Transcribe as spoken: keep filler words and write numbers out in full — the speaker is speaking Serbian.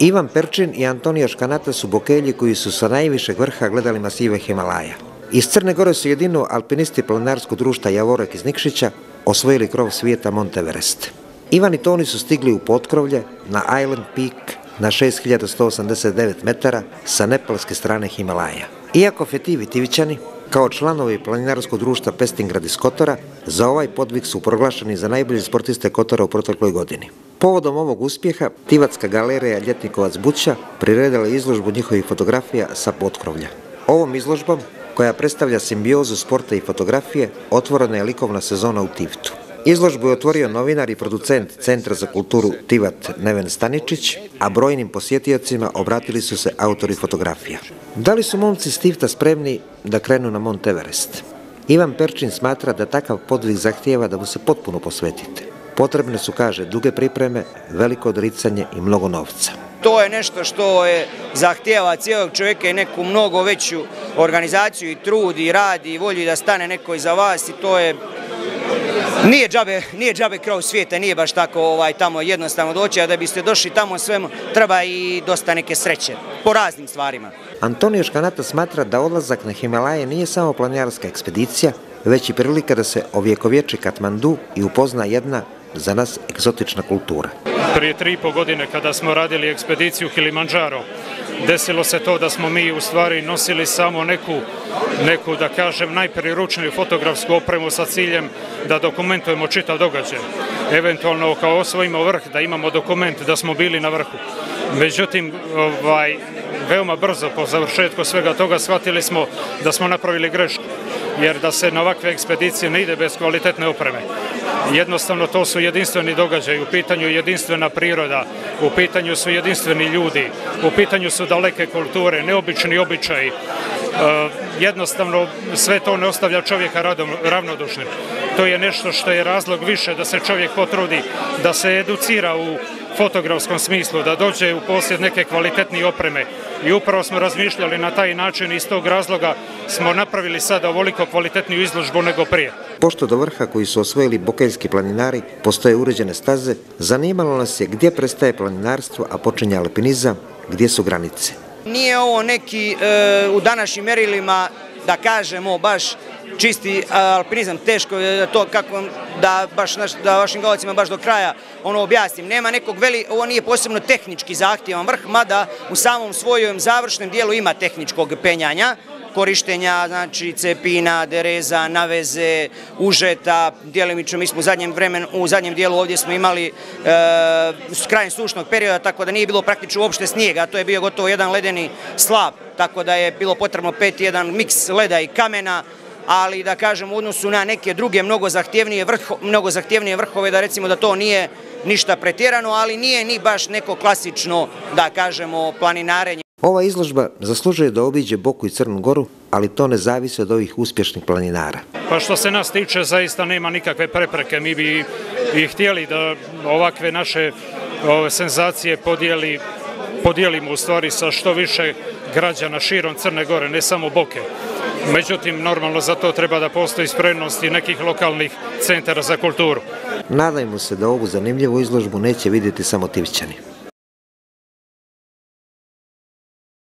Ivan Perčin i Antonio Škanata su bokelji koji su sa najvišeg vrha gledali masive Himalaja. Iz Crne Gore su jedino alpinisti planinarskog društva Javorek iz Nikšića osvojili krov svijeta Mont Everest. Ivan i Toni su stigli u potkrovlje na Island Peak na šest hiljada sto osamdeset devet metara sa nepalske strane Himalaja. Iako Fetivi Tivićani, kao članovi planinarskog društva Pestingrad iz Kotora, za ovaj podvig su proglašeni za najbolje sportiste Kotora u protekloj godini. Povodom ovog uspjeha, Tivatska galerija Ljetnikovac Buća priredila izložbu njihovih fotografija sa potkrovlja. Ovom izložbom, koja predstavlja simbiozu sporta i fotografije, otvorena je likovna sezona u Tivtu. Izložbu je otvorio novinar i producent Centra za kulturu Tivat Neven Staničić, a brojnim posjetiocima obratili su se autori fotografija. Da li su momci iz Tivta spremni da krenu na Mont Everest? Ivan Perčin smatra da takav podvig zahtijeva da mu se potpuno posvetite. Potrebne su, kaže, duge pripreme, veliko odricanje i mnogo novca. To je nešto što je zahtijeva cijelog čovjeka i neku mnogo veću organizaciju i trud i rad i volju da stane neko iza vas i to je... Nije džabe, nije džabe krov svijeta, nije baš tako ovaj, tamo jednostavno doći, a da biste došli tamo svemu treba i dosta neke sreće, po raznim stvarima. Antonio Škanata smatra da odlazak na Himalaje nije samo planinarska ekspedicija, već i prilika da se ovjekovječi Katmandu i upozna jedna za nas egzotična kultura. Prije tri i po godine kada smo radili ekspediciju Kilimandžaro, desilo se to da smo mi u stvari nosili samo neku, neku da kažem, najpriručniju fotografsku opremu sa ciljem da dokumentujemo čitav događaj. Eventualno kao osvojimo vrh, da imamo dokument da smo bili na vrhu. Međutim, ovaj, veoma brzo po završetku svega toga shvatili smo da smo napravili grešku, jer da se na ovakve ekspedicije ne ide bez kvalitetne opreme. Jednostavno to su jedinstveni događaji, u pitanju jedinstvena priroda, u pitanju su jedinstveni ljudi, u pitanju su daleke kulture, neobični običaji. Jednostavno sve to ne ostavlja čovjeka ravnodušnim. To je nešto što je razlog više da se čovjek potrudi, da se educira u fotografskom smislu, da dođe u posjed neke kvalitetnije opreme. I upravo smo razmišljali na taj način i iz tog razloga smo napravili sada ovoliko kvalitetniju izložbu nego prije. Pošto do vrha koji su osvojili bokeljski planinari postoje uređene staze, zanimalo nas je gdje prestaje planinarstvo, a počinje alpinizam, gdje su granice. Nije ovo neki e, u današnjim mjerilima, da kažemo, baš čisti alpinizam, teško je to kako da baš naš, da vašim gledalcima baš do kraja ono objasnim. Nema nekog veli, ovo nije posebno tehnički zahtjevan vrh, mada u samom svojom završnom dijelu ima tehničkog penjanja, korištenja, znači cepina, dereza, naveze, užeta, djelimično mi smo u zadnjem vremenu, u zadnjem dijelu ovdje smo imali e, krajem sušnog perioda, tako da nije bilo praktično uopšte snijega, to je bio gotovo jedan ledeni slap, tako da je bilo potrebno peti jedan miks leda i kamena, ali da kažem u odnosu na neke druge mnogo zahtjevnije, vrho, mnogo zahtjevnije vrhove, da recimo da to nije ništa pretjerano, ali nije ni baš neko klasično, da kažemo, planinarenje. Ova izložba zaslužuje da obiđe Boku i Crnu Goru, ali to ne zavisi od ovih uspješnih planinara. Pa što se nas tiče, zaista nema nikakve prepreke. Mi bi i htjeli da ovakve naše ove, senzacije podijeli, podijelimo u stvari sa što više građana širom Crne Gore, ne samo Boke. Međutim, normalno za to treba da postoji spremnost i nekih lokalnih centara za kulturu. Nadajmo se da ovu zanimljivu izložbu neće vidjeti samo Tivćani.